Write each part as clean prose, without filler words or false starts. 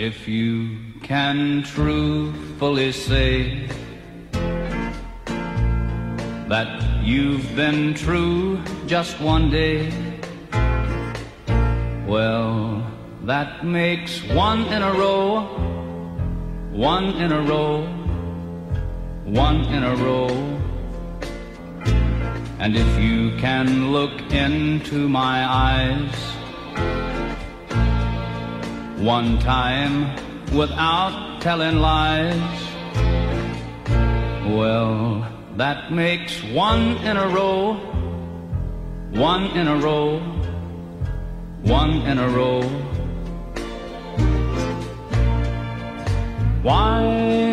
If you can truthfully say that you've been true just one day, well, that makes one in a row, one in a row, one in a row. And if you can look into my eyes one time without telling lies, well, that makes one in a row, one in a row, one in a row. Why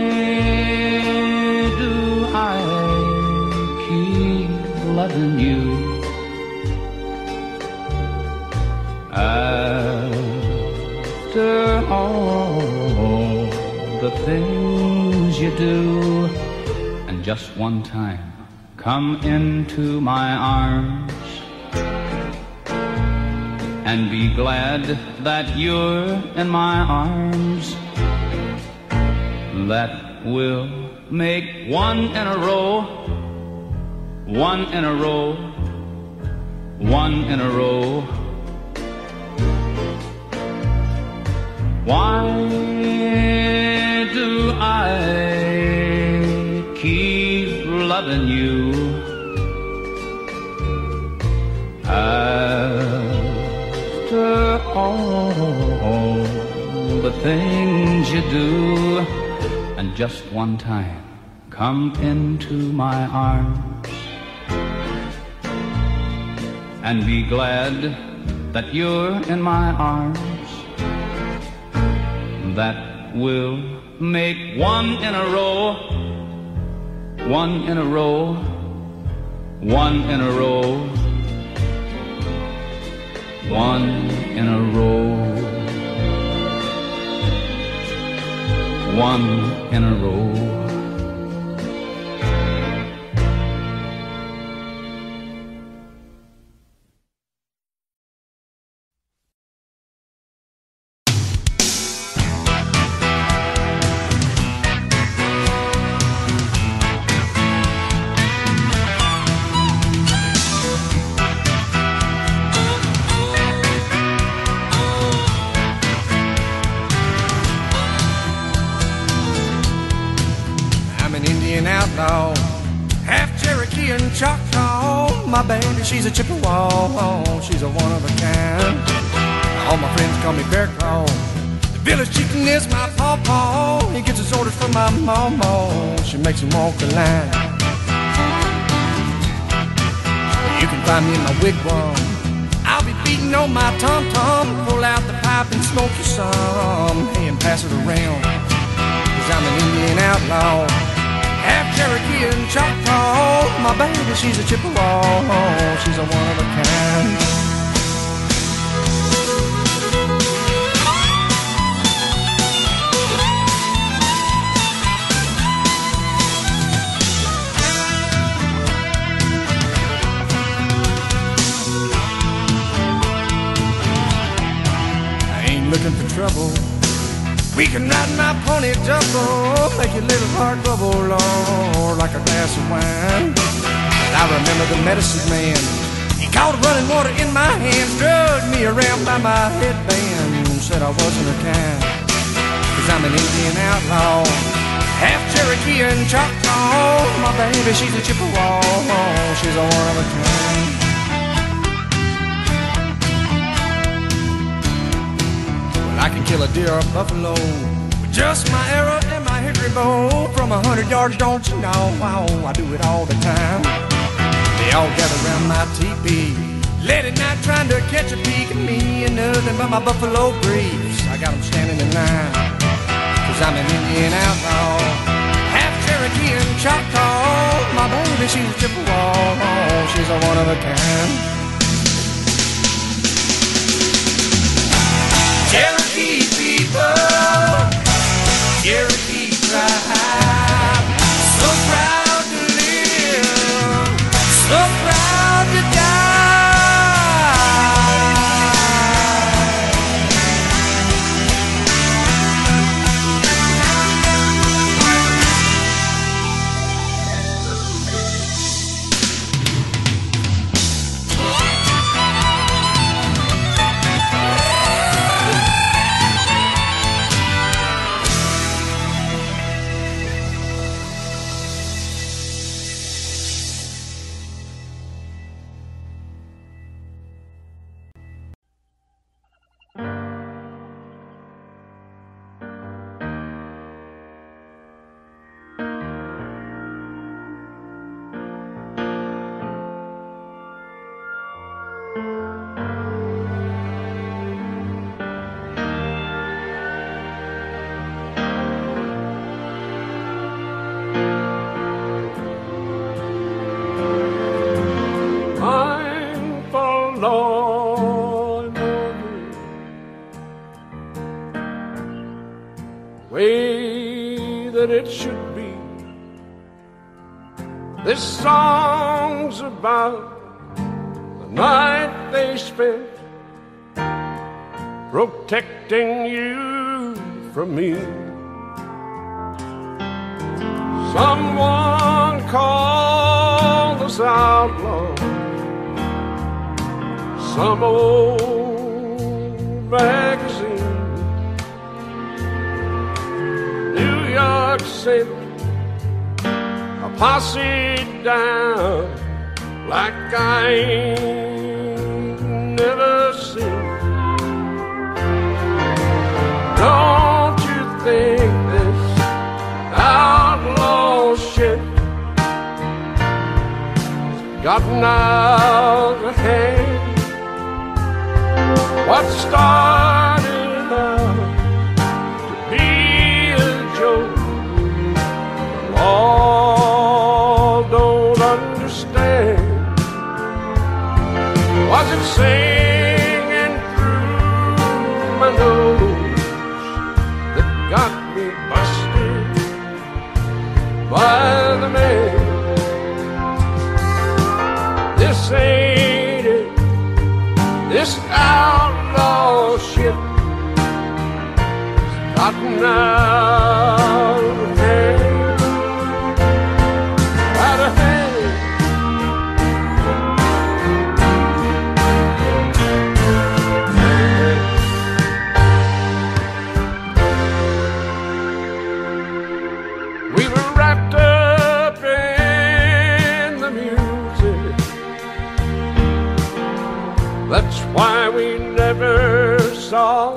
do I keep loving you after all the things you do? And just one time come into my arms and be glad that you're in my arms. That will make one in a row, one in a row, one in a row. Why do I keep loving you after all the things you do? And just one time come into my arms and be glad that you're in my arms. That will make one in a row, one in a row, one in a row, one in a row, one in a row. Outlaw, half Cherokee and Choctaw. My baby, she's a Chippewa, she's a one of a kind. All my friends call me Bear Claw. The village chicken is my pawpaw. He gets his orders from my mama. She makes him walk the line. You can find me in my wigwam. I'll be beating on my tom-tom. Pull out the pipe and smoke you some. Hey, and pass it around, 'cause I'm an Indian outlaw, half Cherokee and Choctaw. My baby, she's a Chippewa, she's a one of a kind. I ain't looking for trouble. We can ride my pony double, make your little heart bubble, Lord, like a glass of wine. And I remember the medicine man, he caught running water in my hands, drugged me around by my headband, said I wasn't a kind. 'Cause I'm an Indian outlaw, half Cherokee and Choctaw. My baby, she's a Chippewa, she's a one of a kind. I can kill a deer or a buffalo with just my arrow and my hickory bow. From 100 yards, don't you know? Wow, I do it all the time. They all gather around my teepee late at night trying to catch a peek at me and nothing but my buffalo briefs. I got them standing in line, 'cause I'm an Indian outlaw, half Cherokee and Choctaw. My baby, she's a Chippewa, she's a one of a kind. Cherokee people, Cherokee tribe, so proud to live, so proud to die. it should be. This song's about the night they spent protecting you from me. Someone called us outlaws. Some old magazine. New York City, a posse down like I ain't never seen. Don't you think this outlaw shit has gotten out of hand? What started out to be a joke, the law don't understand. Was it singing through my nose that got me busted by the man? This ain't it. This outlaw shit has gotten out of hand. Out of hand. We were wrapped up in the music. That's why we never saw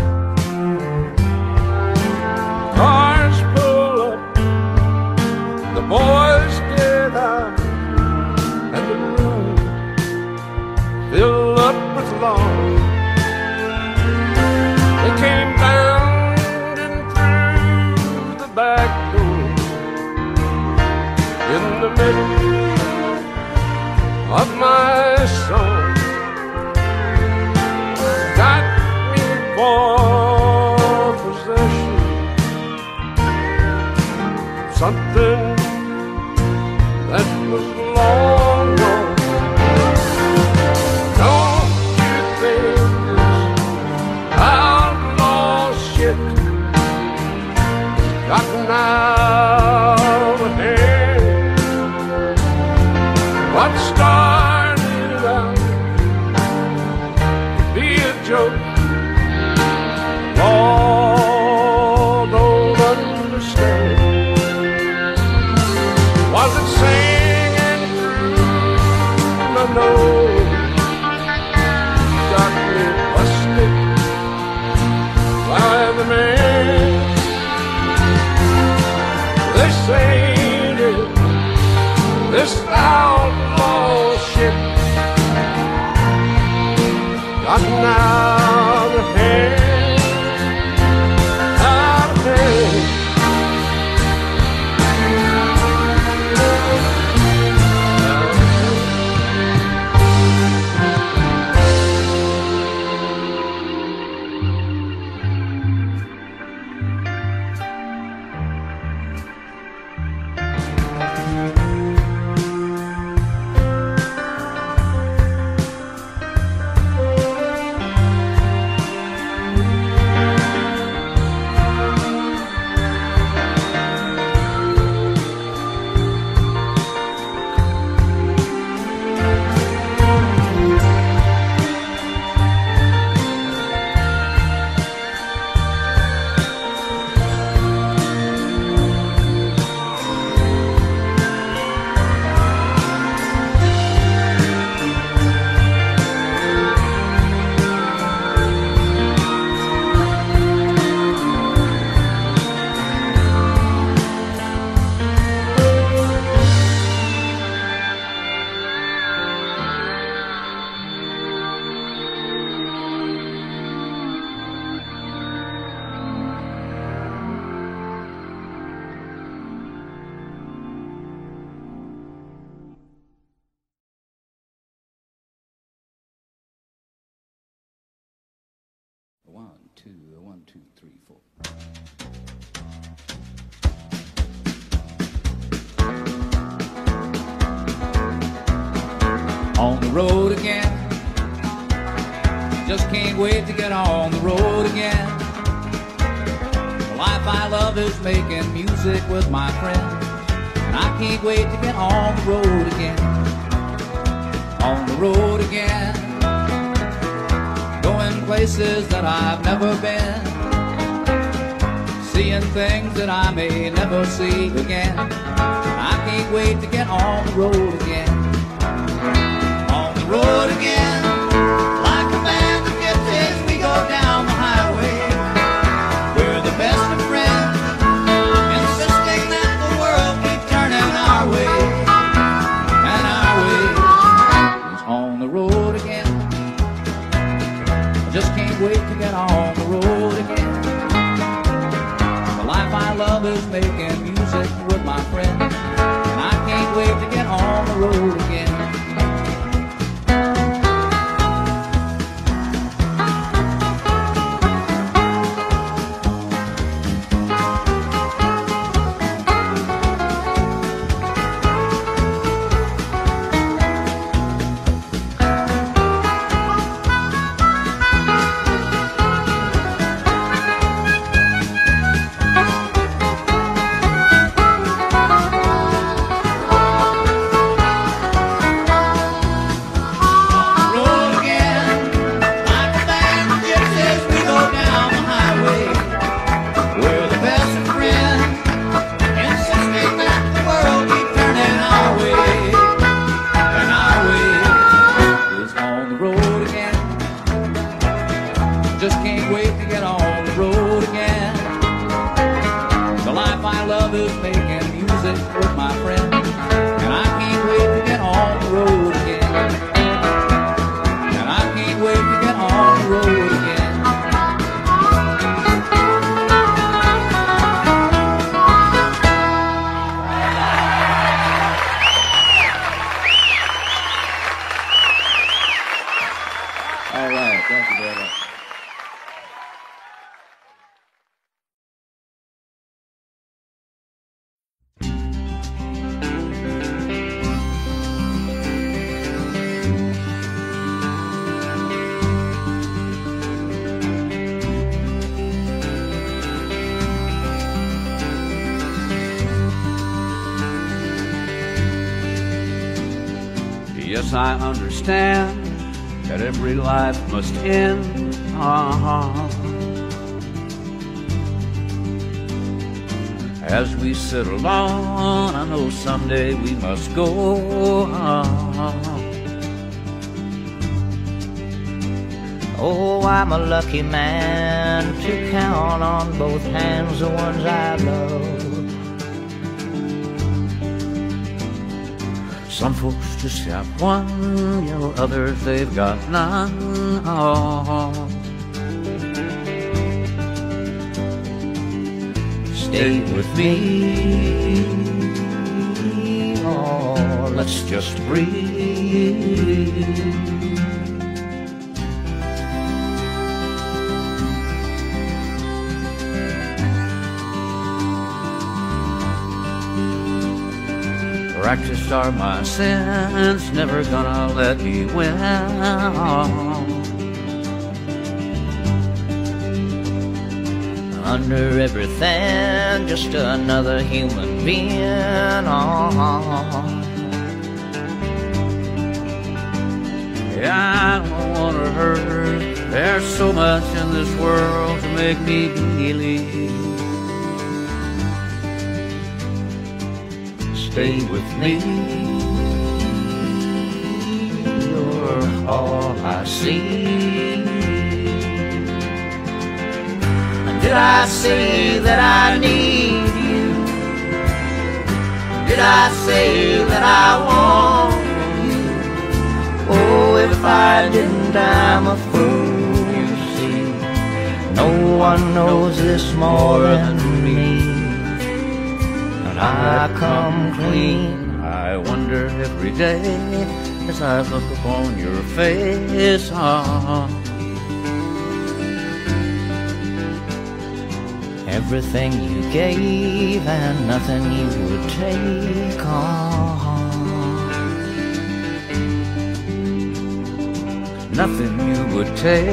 cars pull up, the boys get out, and the room fill up with law. They came bounding through the back door in the middle of my song. Got me for possession, something that was long gone. Don't you think this outlaw shit has gotten out of hand? What started out joke, law don't understand. Was it singing through my nose? Got me busted by the man. This ain't it. This outlaw shit gotten out of hand, out of hand. One, two, 3, 4. On the road again. Just can't wait to get on the road again. The life I love is making music with my friends, and I can't wait to get on the road again. On the road again. Going places that I've never been, seeing things that I may never see again. I can't wait to get on the road again. On the road again. Like a band of gypsies, we go down the highway. We're the best of friends, insisting that the world keep turning our way. And our way is on the road again. I just can't wait to get on the road again. The life I love is making music with my friends, and I can't wait to get on the road again. Yes, I understand that every life must end. As we settle on, I know someday we must go. Oh, I'm a lucky man to count on both hands the ones I love. Some folks just have one, you know, others they've got none. Stay with me, oh, let's just breathe. Practice are my sins, never gonna let me win. Under everything, just another human being. Yeah, I don't wanna hurt. There's so much in this world to make me believe. Stay with me, You're all I see. Did I say that I need you? Did I say that I want you? Oh, if I didn't, I'm a fool, you see. No one knows this more than me, and I come clean. I wonder every day as I look upon your face. Everything you gave and nothing you would take on. nothing you would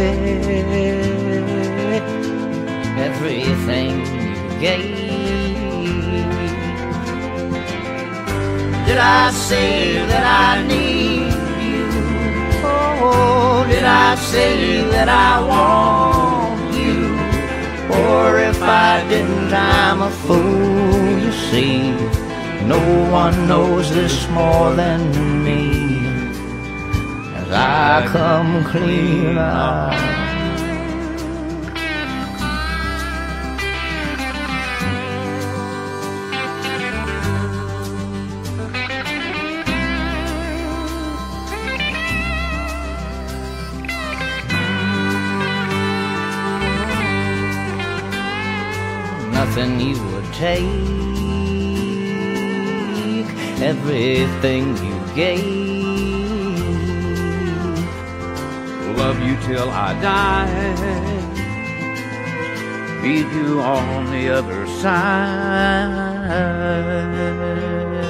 take, everything you gave. Did I say that I need you? Oh, did I say that I want you? Or if I didn't, I'm a fool, you see. No one knows this more than me, as I come clean out. Nothing you would take, everything you gave. Love you till I die, meet you on the other side.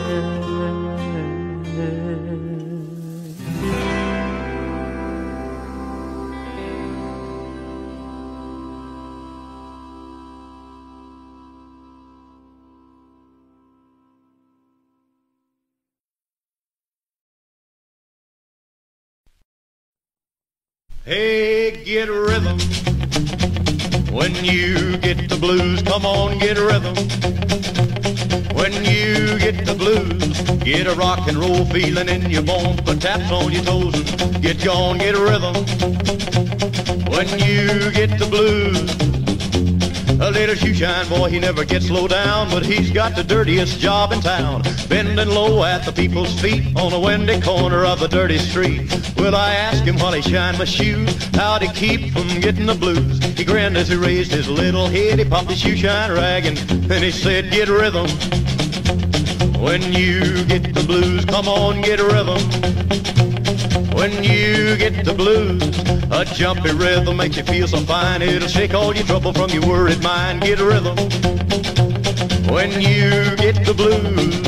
Hey, get rhythm. When you get the blues, come on, get rhythm. When you get the blues, get a rock and roll feeling in your bones, put taps on your toes and get gone, get rhythm. When you get the blues, a little shoeshine boy, he never gets low down, but he's got the dirtiest job in town, bending low at the people's feet on a windy corner of the dirty street. Well, I asked him while he shined my shoes, how'd he keep from getting the blues? He grinned as he raised his little head, he popped his shoeshine rag, and then he said, get rhythm. When you get the blues, come on, get rhythm. When you get the blues, a jumpy rhythm makes you feel so fine, it'll shake all your trouble from your worried mind. Get rhythm. When you get the blues.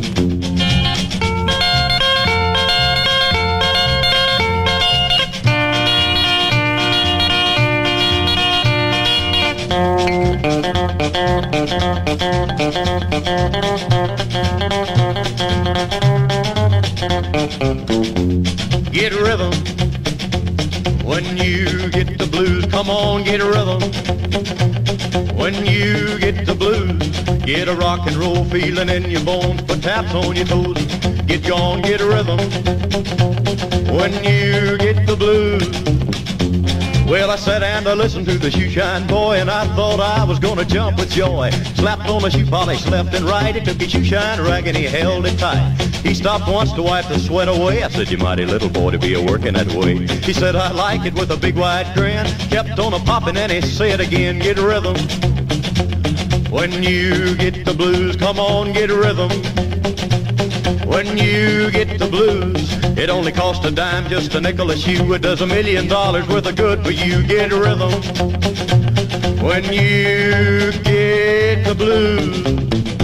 Get rhythm. When you get the blues, come on, get rhythm. When you get the blues, get a rock and roll feeling in your bones, put taps on your toes, get gone, get rhythm. When you get the blues. Well, I sat and I listened to the shoeshine boy, and I thought I was gonna jump with joy. Slapped on the shoe polish left and right, he took his shoeshine rag and he held it tight. He stopped once to wipe the sweat away. I said, you mighty little boy to be a-working that way. He said, I like it, with a big wide grin. Kept on a-popping and he said again, get rhythm. When you get the blues, come on, get rhythm. When you get the blues, it only costs a dime, just a nickel a shoe. It does $1 million worth of good for you. Get rhythm. When you get the blues.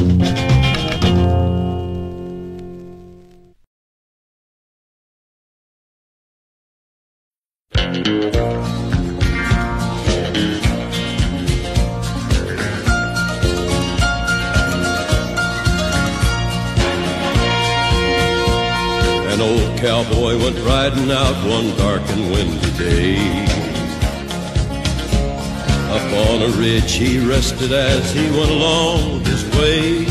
An old cowboy went riding out one dark and windy day. Up on a ridge he rested as he went along his way,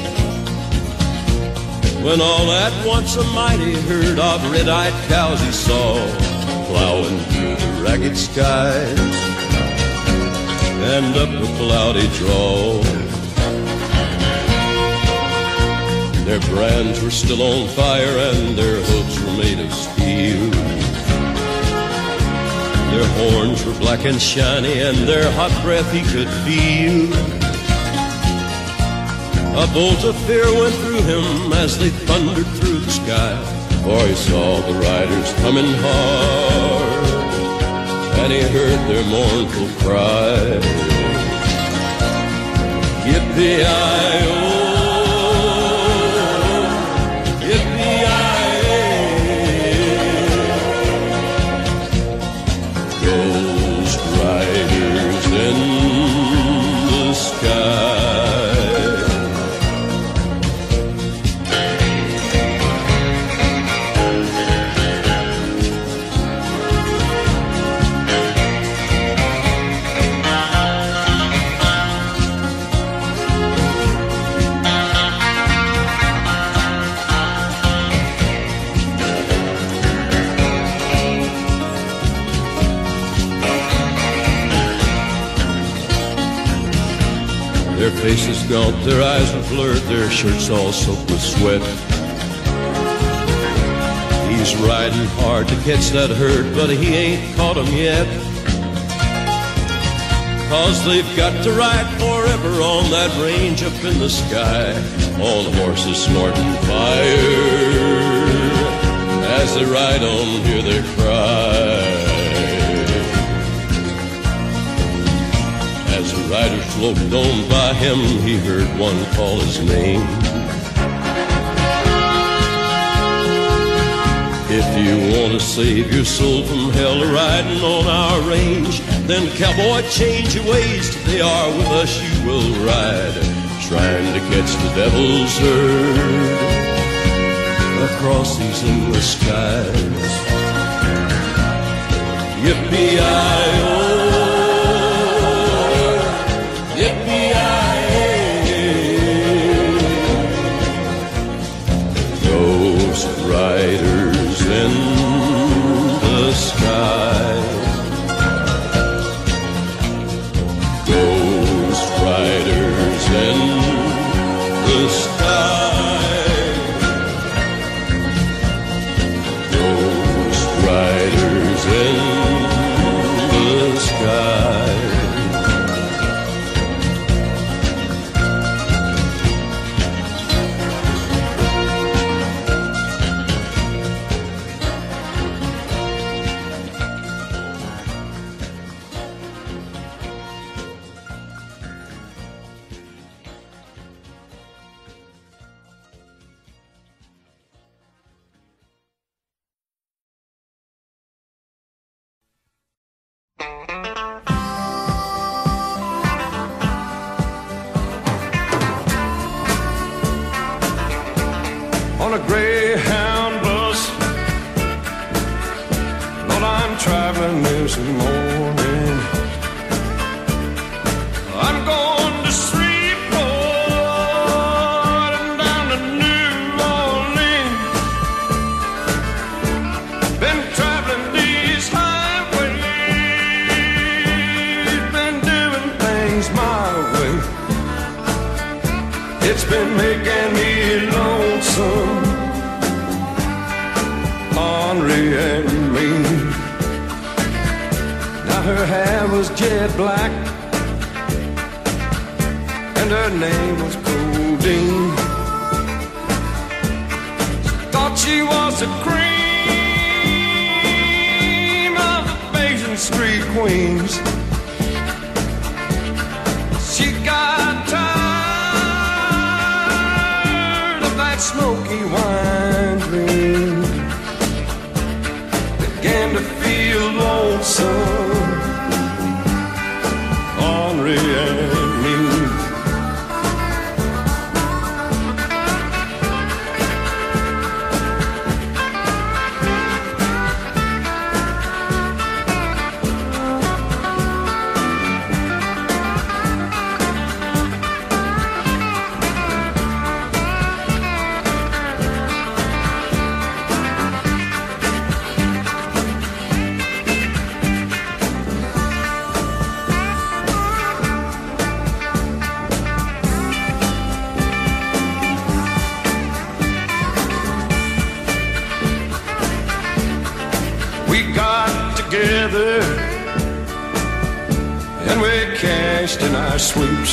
when all at once a mighty herd of red-eyed cows he saw plowing through the ragged skies and up a cloudy draw. Their brands were still on fire and their hooves were made of steel. Their horns were black and shiny and their hot breath he could feel. A bolt of fear went through him as they thundered through the sky, for he saw the riders coming hard and he heard their mournful cry. Yippee-i-oh, faces gaunt, their eyes are blurred, their shirts all soaked with sweat. He's riding hard to catch that herd, but he ain't caught 'em yet. 'Cause they've got to ride forever on that range up in the sky, on horses snorting fire. As they ride on, hear their cry. As the rider floated on by him, he heard one call his name. If you want to save your soul from hell riding on our range, then cowboy, change your ways. Today are with us you will ride, trying to catch the devil's herd across these endless skies. Yippee-i-oh, yippee-i-ay, ghost riders in the sky. Ghost riders in the sky. Ghost riders in the sky. On a Greyhound bus, Lord, I'm traveling this morning. I'm going to Shreveport and down to New Orleans. Been traveling these highways, been doing things my way. It's been making me lonesome, Henri and me. Now her hair was jet black and her name was Codeine. Thought she was the cream of the Basin Street queens. She got tired of that smoky wine dream, began to feel lonesome, Henri and me. We got together and we cashed in our sweeps.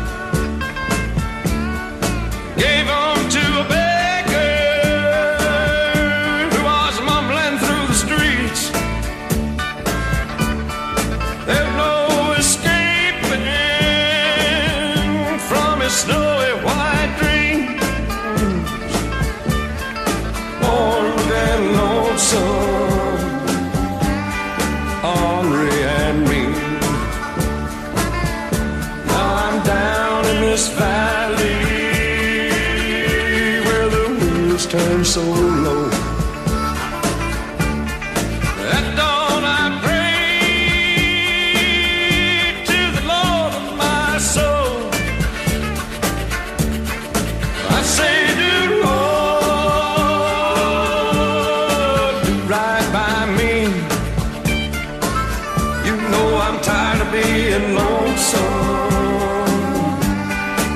Gave them to a beggar who was mumbling through the streets. There's no escaping from his snowy white dreams. Born and lonesome, Henri and me. Now I'm down in this valley where the wheels turn so low. At dawn I pray to the Lord of my soul. I say, do Lord, do right by me. You know I'm tired of being lonesome,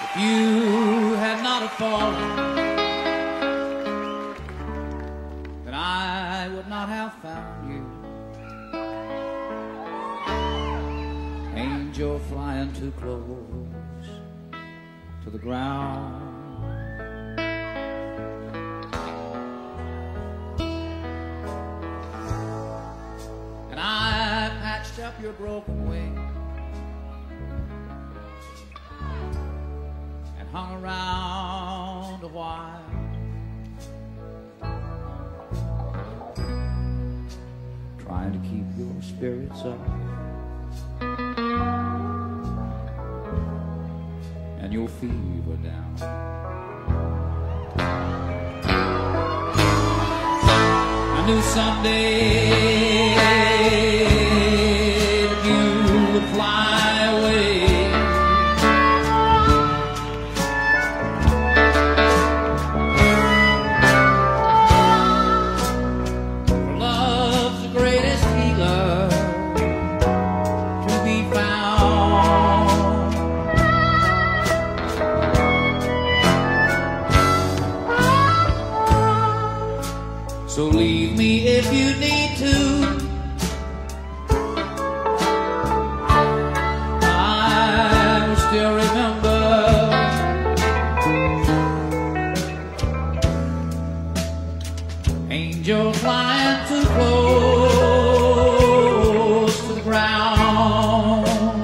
you had not have fallen, then I would not have found you. Angel flying too close to the ground. And I patched up your broken wing and hung around a while, trying to keep your spirits up and your fever down. I knew someday that you would fly away, for love's the greatest healer to be found. So leave me if you need to. I still remember angel flying too close to the ground.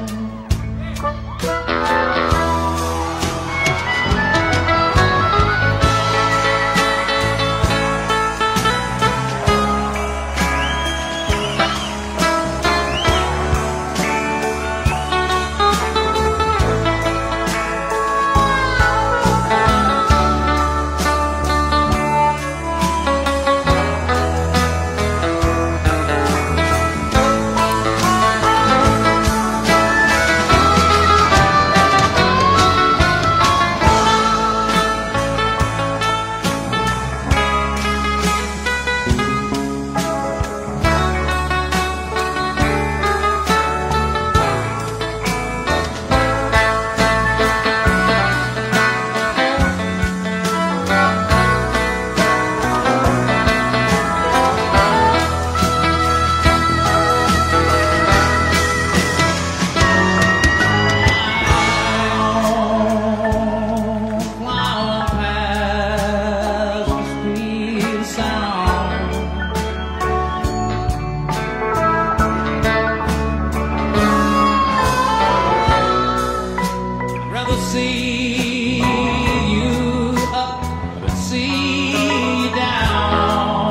See you up, but see you down.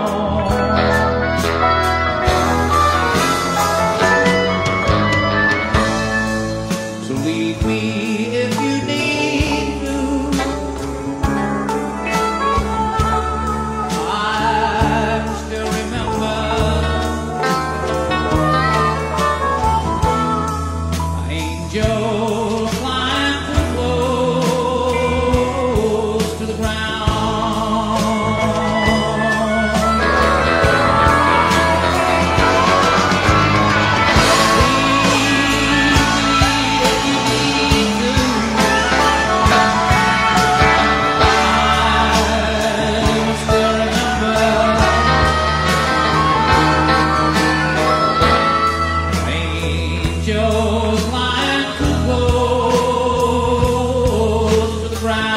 So leave me if you need to. I still remember my angel flying too close to the ground. Angels flying too close to the ground.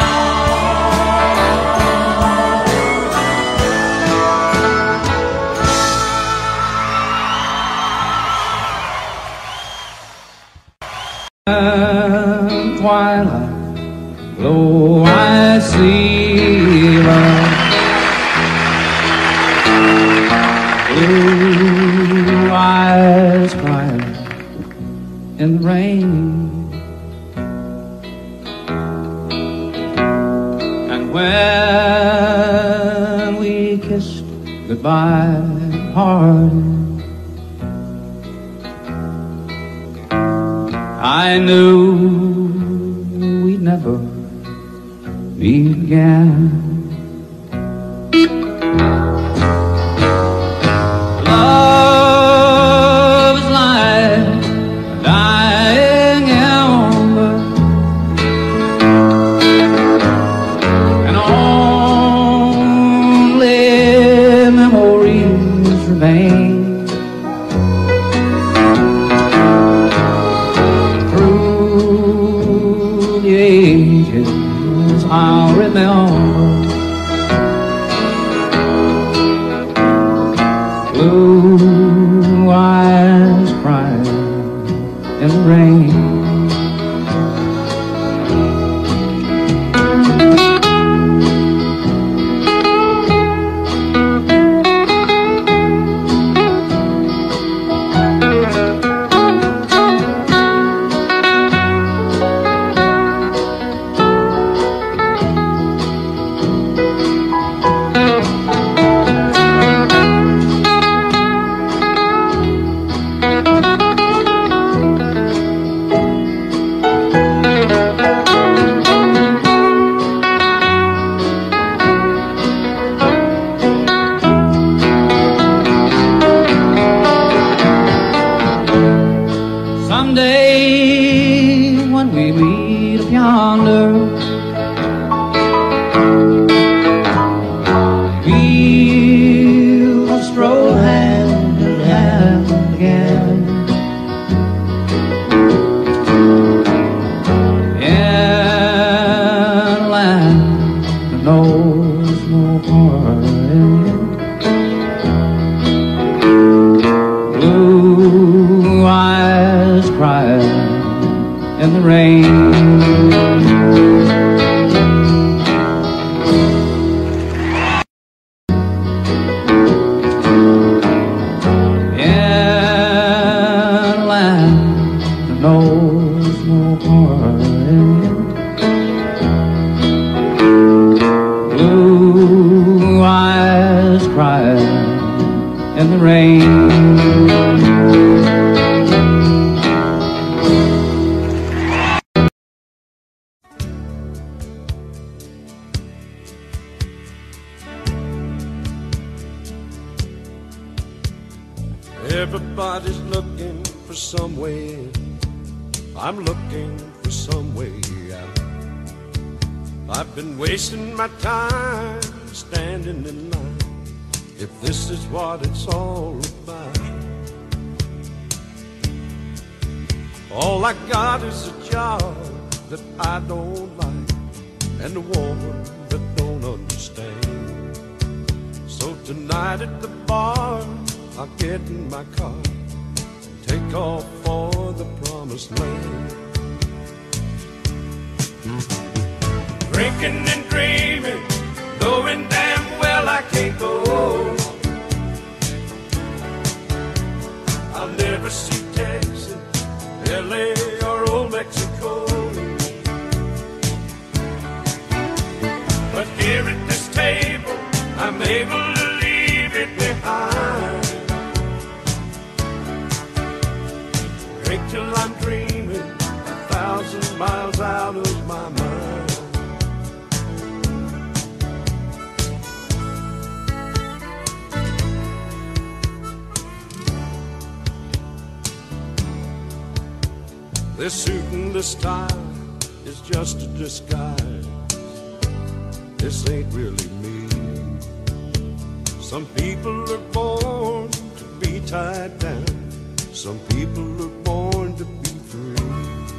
Twilight, lo, I see love, blue eyes crying in the rain, and when we kissed goodbye hard, I knew we'd never meet again. Love is like a dying ember, remember blue eyes crying in the rain. Someday when we meet up yonder, we'll stroll hand in hand again in a land that knows no parting. Blue eyes crying in the rain. In a land that knows no parting. Blue eyes crying in the rain. Everybody's looking for some way. I'm looking for some way out. I've been wasting my time standing in line, if this is what it's all about. All I got is a job that I don't like and a woman that don't understand. So tonight at the bar I'll get in my car and take off for the promised land. Drinking and dreaming, knowing damn well I can't go. I'll never see Texas, LA or old Mexico. But here at this table I'm able to leave it behind. Drink till I'm dreaming 1,000 miles out of my mind. This suit and this tie is just a disguise. This ain't really me. Some people are born to be tied down. Some people are born to be free.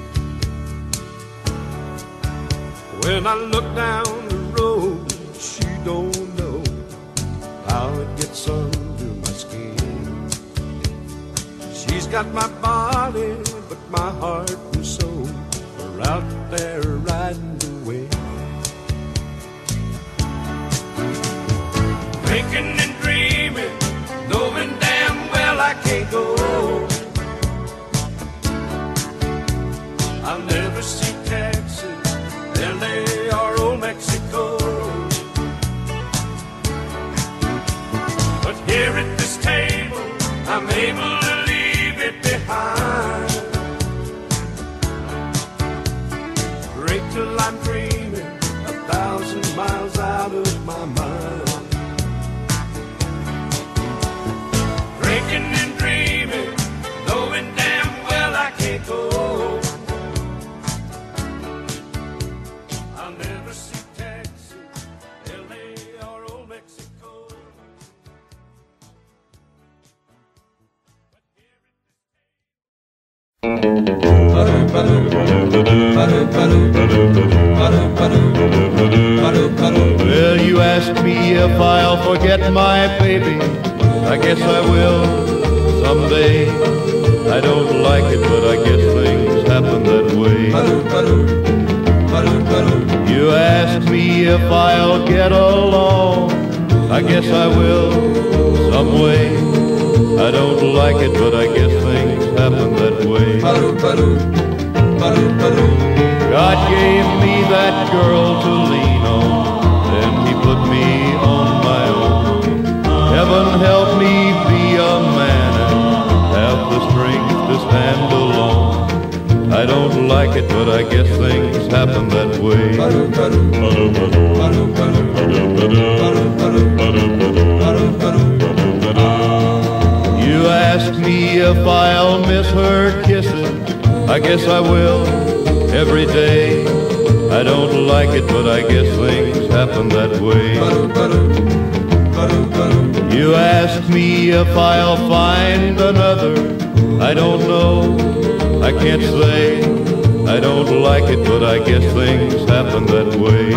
When I look down the road, she don't know how it gets under my skin. She's got my body, but my heart and soul are out there riding the wind. Thinking and dreaming, knowing damn well I can't go. I'll never see Texas, LA or old Mexico. But here at this table I'm able to leave it behind. Drink till I'm dreaming 1,000 miles out of my mind. Drinking and dreaming, knowing damn well I can't go. I'll never see Texas, LA or old Mexico. But You ask me if I'll forget my baby. I guess I will someday. I don't like it, but I guess things happen that way. You ask me if I'll get along. I guess I will some way. I don't like it, but I guess things happen that way. God gave me that girl to lean on, then he put me on my own. Heaven help me be a man and have the strength to stand alone. I don't like it, but I guess things happen that way. You ask me if I'll miss her kisses. I guess I will every day. I don't like it, but I guess things happen that way. You ask me if I'll find another. I don't know, I can't say. I don't like it, but I guess things happen that way.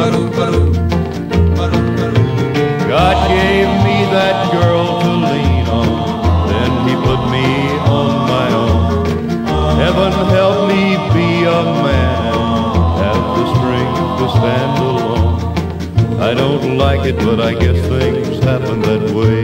God gave me that girl to lean on, then he put me on my own. Heaven help me be a man, have the strength to stand alone. I don't like it, but I guess things happen that way.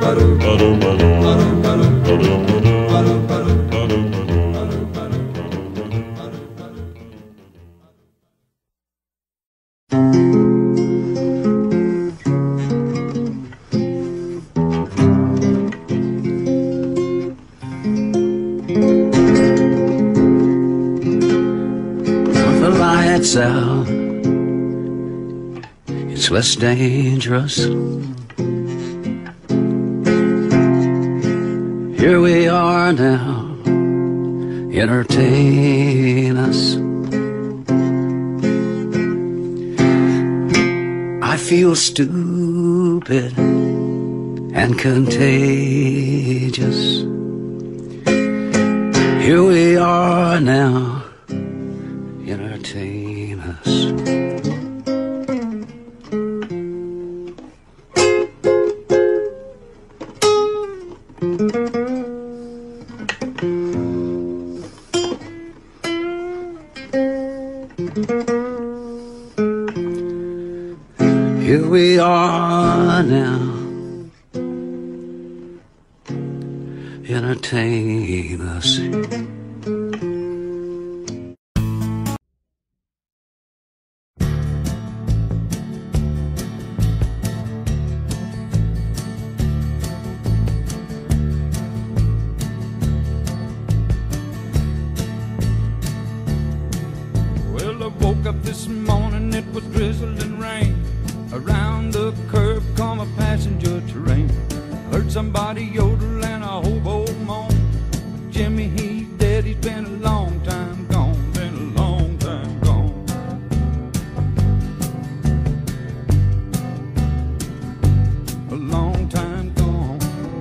With the lights out, it's less dangerous. Here we are now, entertain us. I feel stupid and contagious. Here we are now, entertain us. Here we are now, entertain us. Well, I woke up this morning, it was drizzling rain. Around the curb come a passenger train. Heard somebody yodel and a hobo moan. Jimmy, he's dead, he's been a long time gone, been a long time gone. A long time gone.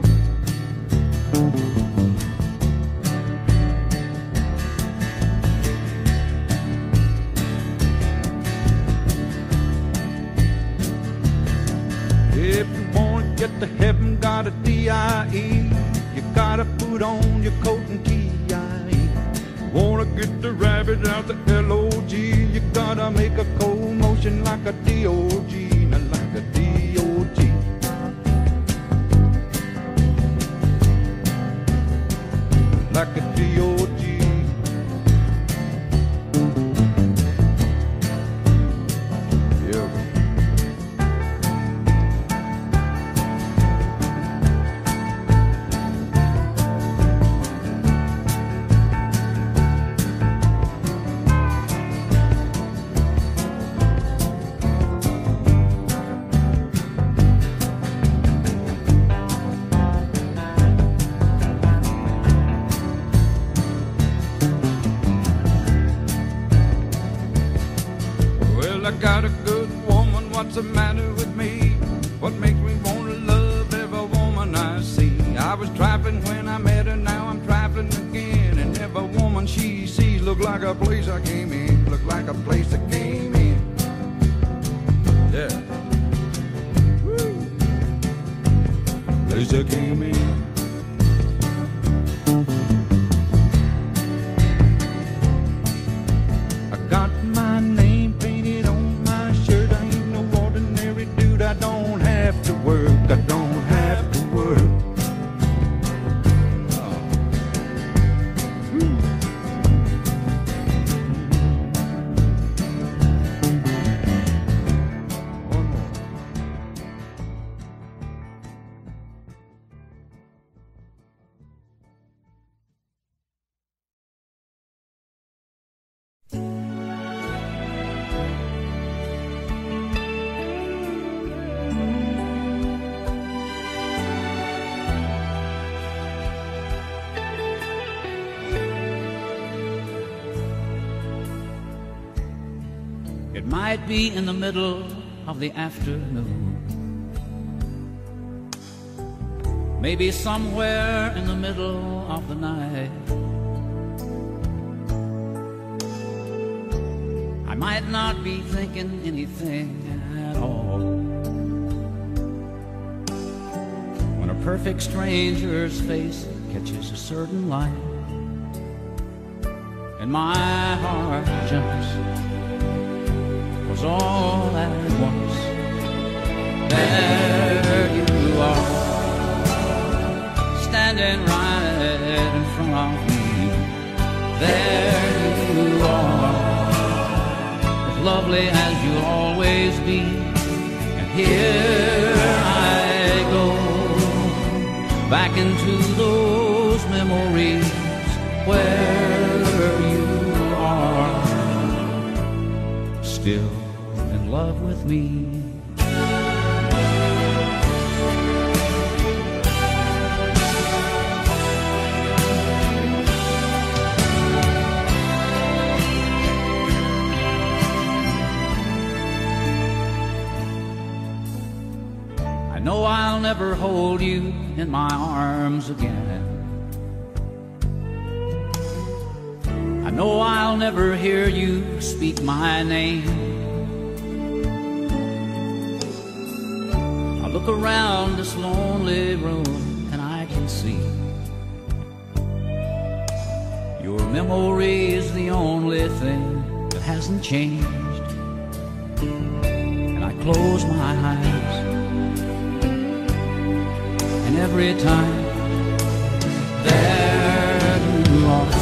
If you wanna get to heaven, got a D.I.E. You gotta put on your coat and T.I.E. Wanna get the rabbit out the L.O.G. You gotta make a cold motion like a D.O.G. Not like a D.O.G. Like a D.O.G. Yeah. Well, I got a good woman, what's the matter with me? What makes me wanna love every woman I see? I was traveling when I met her, now I'm traveling again. And every woman she sees look like a place I came in, look like a place I came in. Yeah. Lisa came in. I got my name painted on my shirt. I ain't no ordinary dude. I don't have to work. I don't have to work. It might be in the middle of the afternoon, maybe somewhere in the middle of the night. I might not be thinking anything at all when a perfect stranger's face catches a certain light, and my heart jumps. Was all at once. There you are, standing right in front of me. There you are, as lovely as you'll always be. And here I go, back into those memories where you are, still in love with me. I know I'll never hold you in my arms again. I know I'll never hear you speak my name. I look around this lonely room and I can see your memory is the only thing that hasn't changed. And I close my eyes, and every time there you are,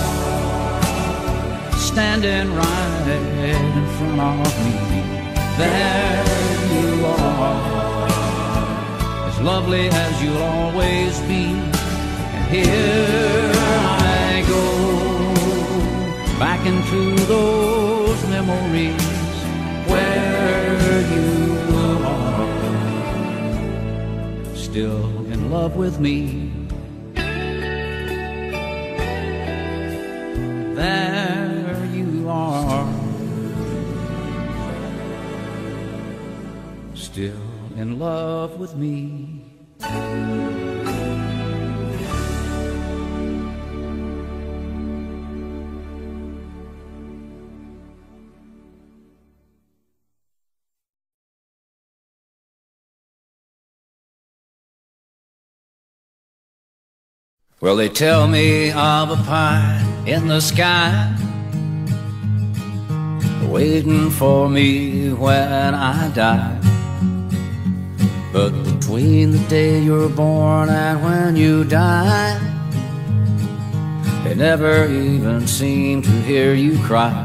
standing right in front of me. There you are, as lovely as you'll always be. And here I go, back into those memories where you are, still in love with me. There you are, still in love with me. Well, they tell me of a pie in the sky waiting for me when I die. But between the day you're born and when you die, they never even seem to hear you cry.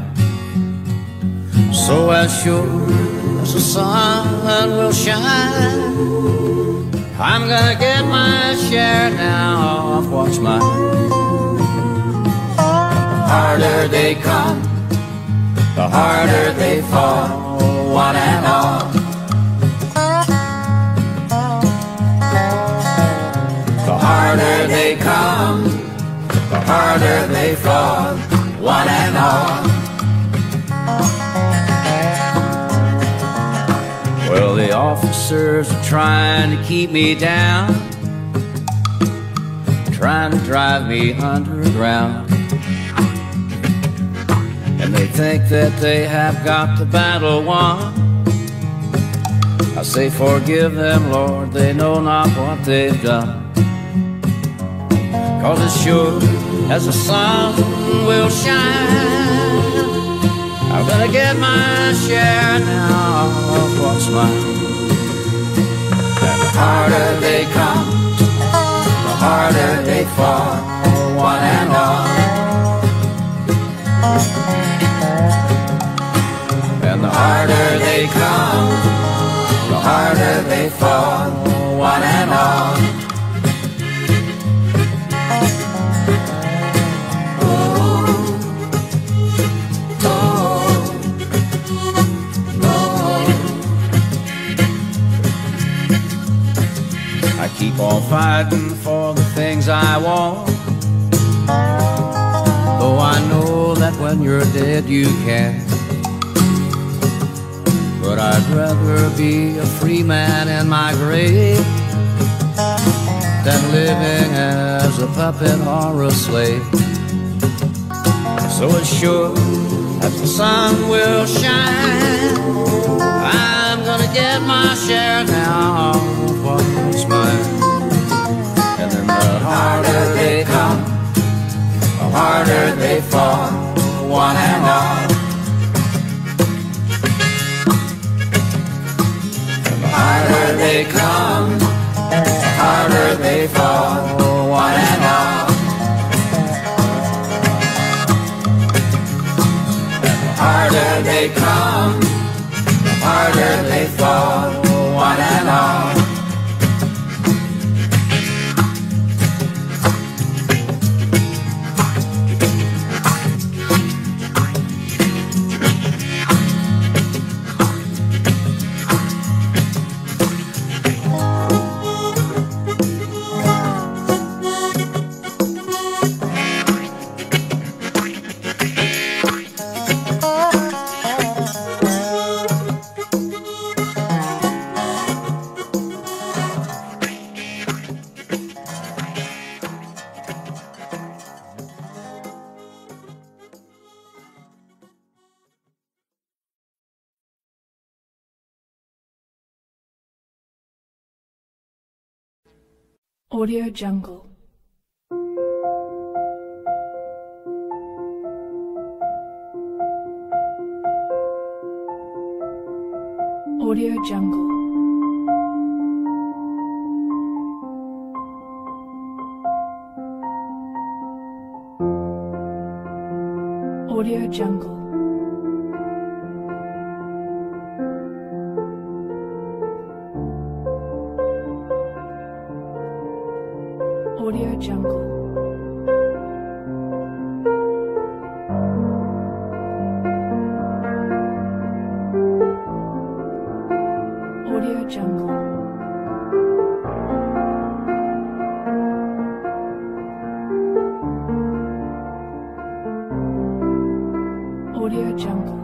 So as sure as the sun will shine, I'm gonna get my share now of what's mine. The harder they come, the harder they fall, one and all. The harder they come, the harder they fall, one and all. Well, the officers are trying to keep me down, trying to drive me underground. And they think that they have got the battle won. I say, forgive them, Lord, they know not what they've done. 'cause as sure as the sun will shine, I'm gonna get my share now of what's mine. And the harder they come, the harder they fall, one and all. And the harder they come, the harder they fall, one and all. I keep on fighting for the things I want, though I know that when you're dead you can't. But I'd rather be a free man in my grave than living as a puppet or a slave. So as sure as the sun will shine, I'm gonna get my share now of what's mine. And then the harder they come, the harder they fall, one and all. And the harder they come, the harder they fall, one and all. And the harder they come, the harder they fall, one and all. Audio Jungle. Audio Jungle. Audio Jungle. Audio Jungle. Audio Jungle. Audio Jungle.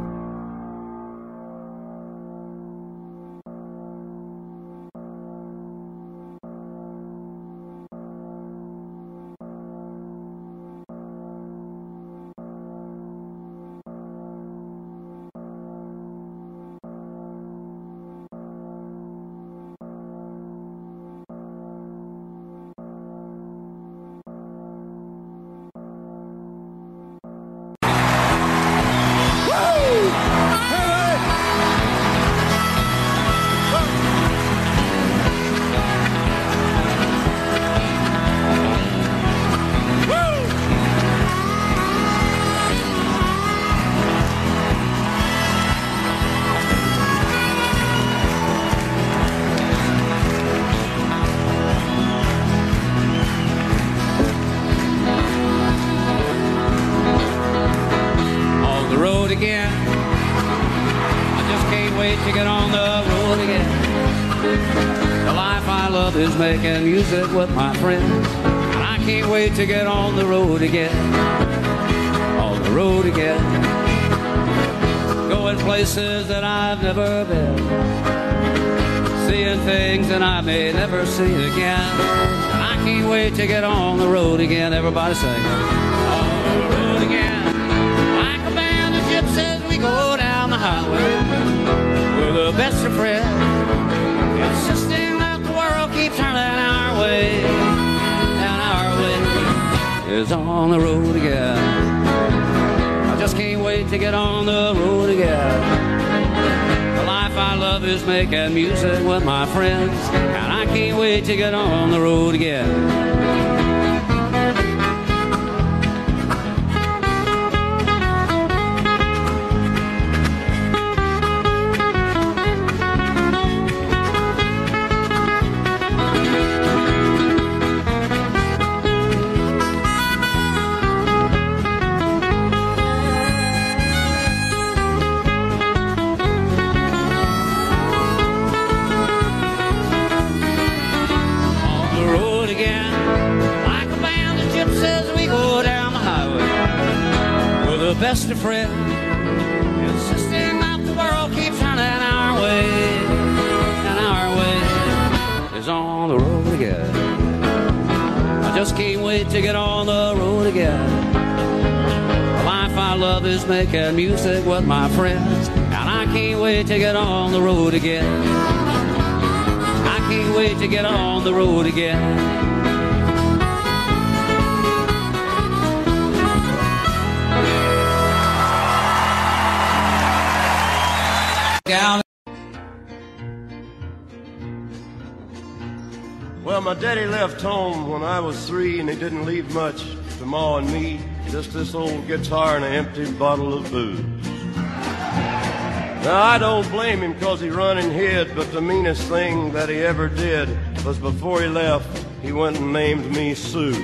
Again, I just can't wait to get on the road again. The life I love is making music with my friends, and I can't wait to get on the road again. On the road again, going places that I've never been, seeing things that I may never see again. And I can't wait to get on the road again. Everybody sing. On the road again. Says we go down the highway, we're the best of friends, insisting that the world keeps turning our way, down our way. is on the road again. I just can't wait to get on the road again. The life I love is making music with my friends, and I can't wait to get on the road again. Best of friends, insisting that the world keeps turning our way, and our way is on the road again. I just can't wait to get on the road again. The life I love is making music with my friends, and I can't wait to get on the road again. I can't wait to get on the road again. Well, my daddy left home when I was 3, and he didn't leave much to Ma and me, just this old guitar and an empty bottle of booze. Now, I don't blame him 'cause he run and hid, but the meanest thing that he ever did was before he left, he went and named me Sue.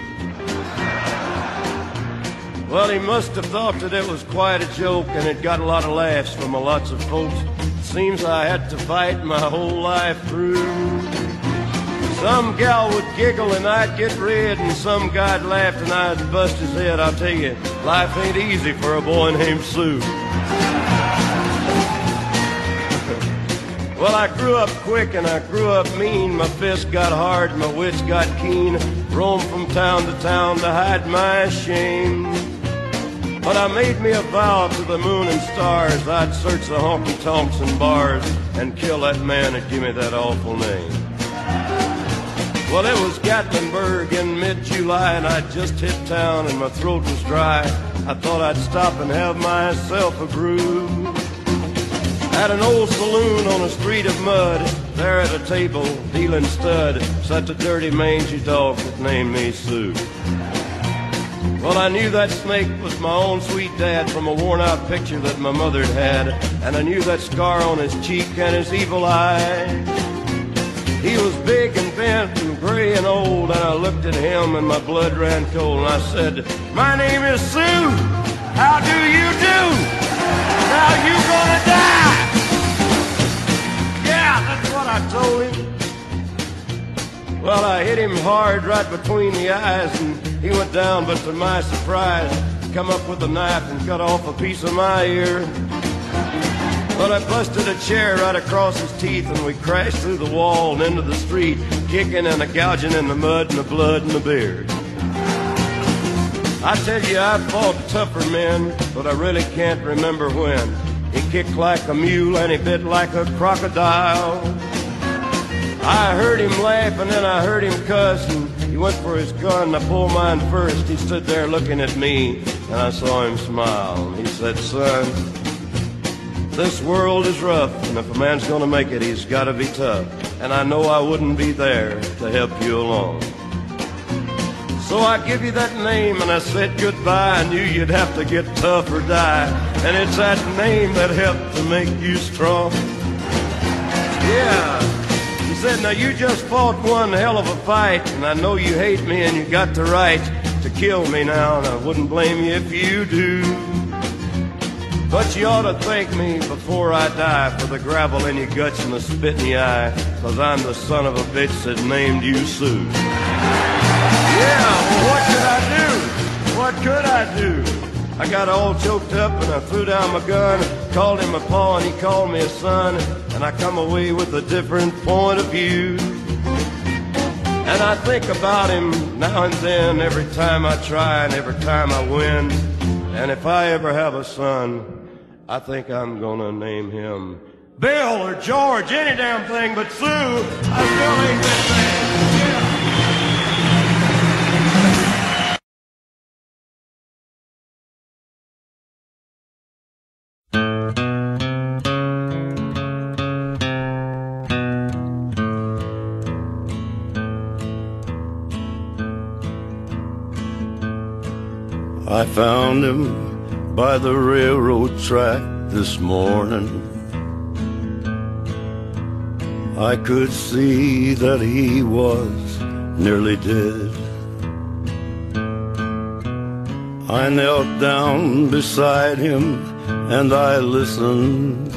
Well, he must have thought that it was quite a joke, and it got a lot of laughs from lots of folks. Seems I had to fight my whole life through. Some gal would giggle and I'd get red, and some guy'd laugh and I'd bust his head. I'll tell you, life ain't easy for a boy named Sue. Well, I grew up quick and I grew up mean. My fists got hard, my wits got keen. Roamed from town to hide my shame. But I made me a vow to the moon and stars, I'd search the honky-tonks and bars and kill that man that gave me that awful name. Well, it was Gatlinburg in mid-July, and I'd just hit town and my throat was dry. I thought I'd stop and have myself a brew. At an old saloon on a street of mud, there at a table, dealing stud, sat the dirty mangy dog that named me Sue. Well, I knew that snake was my own sweet dad from a worn-out picture that my mother had, and I knew that scar on his cheek and his evil eye. He was big and bent and gray and old, and I looked at him and my blood ran cold, and I said, "My name is Sue. How do you do? Now you gonna die." Yeah, that's what I told him. Well, I hit him hard right between the eyes, and he went down, but to my surprise, come up with a knife and cut off a piece of my ear. But I busted a chair right across his teeth, and we crashed through the wall and into the street, kicking and gouging in the mud and the blood and the beard. I tell you, I've fought tougher men, but I really can't remember when. He kicked like a mule and he bit like a crocodile. I heard him laugh and then I heard him cuss, and he went for his gun. I pulled mine first. He stood there looking at me, and I saw him smile. He said, "Son, this world is rough, and if a man's gonna make it, he's gotta be tough. And I know I wouldn't be there to help you along. So I give you that name, and I said goodbye. I knew you'd have to get tough or die, and it's that name that helped to make you strong." Yeah. He said, "Now you just fought one hell of a fight, and I know you hate me and you got the right to kill me now, and I wouldn't blame you if you do. But you ought to thank me before I die for the gravel in your guts and the spit in your eye, 'cause I'm the son of a bitch that named you Sue." Yeah, well, what could I do? What could I do? I got all choked up and I threw down my gun, called him a pa and he called me a son, and I come away with a different point of view. And I think about him now and then, every time I try and every time I win. And if I ever have a son, I think I'm gonna name him Bill or George, any damn thing but Sue. I still ain't been there. I found him by the railroad track this morning. I could see that he was nearly dead. I knelt down beside him and I listened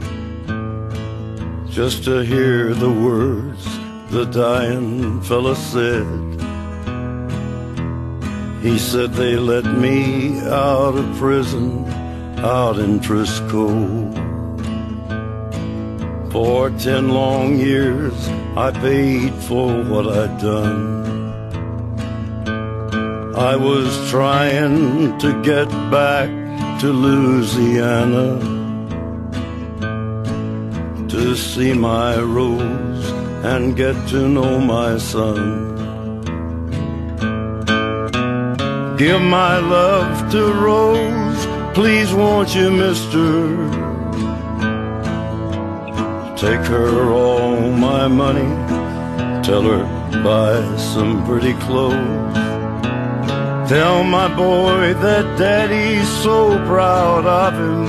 just to hear the words the dying fella said. He said they let me out of prison out in Frisco. For 10 long years I paid for what I'd done. I was trying to get back to Louisiana to see my Rose and get to know my son. Give my love to Rose, please won't you, mister? Take her all my money, tell her buy some pretty clothes. Tell my boy that daddy's so proud of him.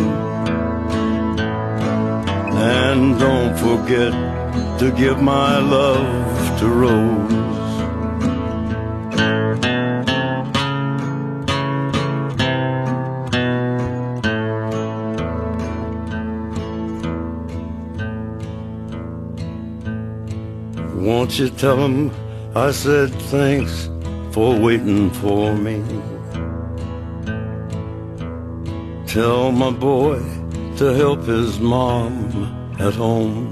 And don't forget to give my love to Rose. Won't you tell him I said thanks for waiting for me? Tell my boy to help his mom at home.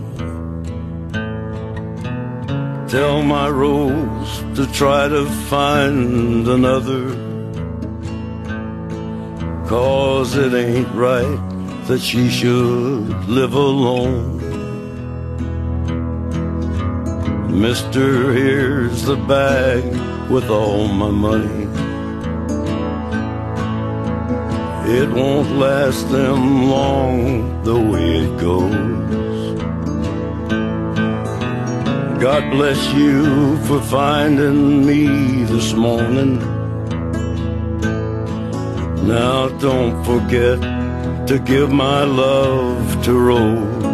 Tell my Rose to try to find another, 'cause it ain't right that she should live alone. Mister, here's the bag with all my money. It won't last them long the way it goes. God bless you for finding me this morning. Now don't forget to give my love to Rose.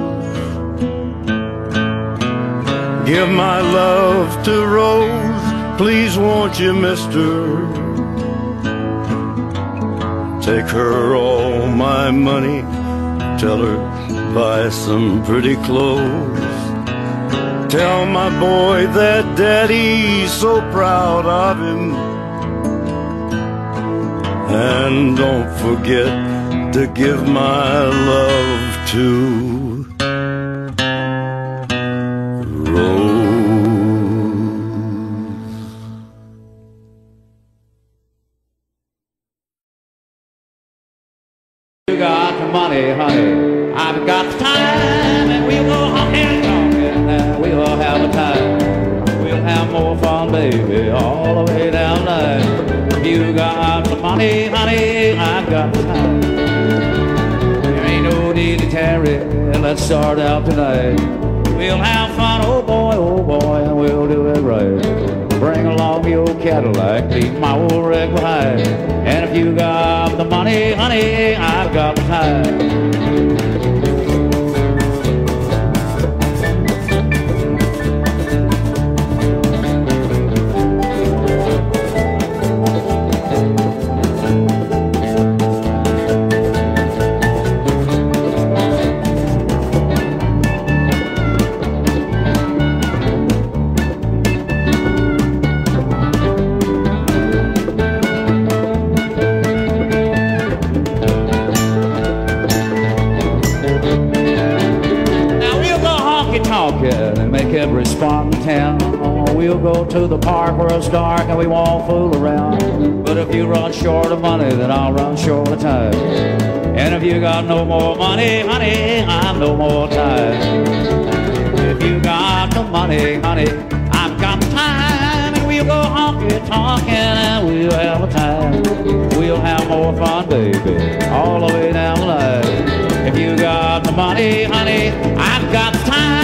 Give my love to Rose, please won't you, mister? Take her all my money, tell her buy some pretty clothes. Tell my boy that daddy's so proud of him. And don't forget to give my love to Rose. You got the money, honey, I've got the time, and we will honking and talking, and we will have a time. We'll have more fun, baby, all the way down the line. You got the money, honey, I've got the time. There ain't no need to tarry, let's start out tonight. We'll have fun, oh boy, and we'll do it right. Bring along your Cadillac, leave my old wreck behind. And if you got the money, honey, I've got the time. And make every spot in town. We'll go to the park where it's dark and we won't fool around. But if you run short of money, then I'll run short of time. And if you got no more money, honey, I've no more time. If you got the money, honey, I've got the time. And we'll go honky-tonkin' and we'll have a time. We'll have more fun, baby, all the way down the line. If you got the money, honey, I've got the time.